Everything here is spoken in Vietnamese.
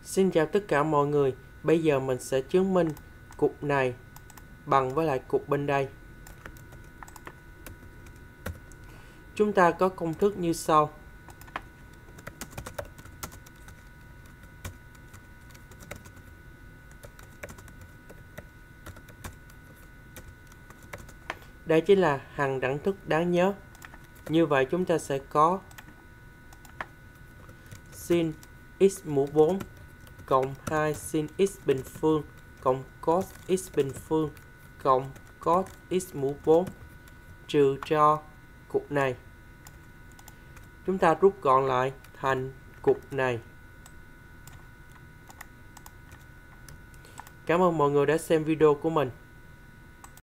Xin chào tất cả mọi người. Bây giờ mình sẽ chứng minh cục này bằng với lại cục bên đây. Chúng ta có công thức như sau. Đây chính là hằng đẳng thức đáng nhớ. Như vậy chúng ta sẽ có sin x mũ 4 cộng 2 sin x bình phương cộng cos x bình phương cộng cos x mũ 4 trừ cho cục này. Chúng ta rút gọn lại thành cục này. Cảm ơn mọi người đã xem video của mình.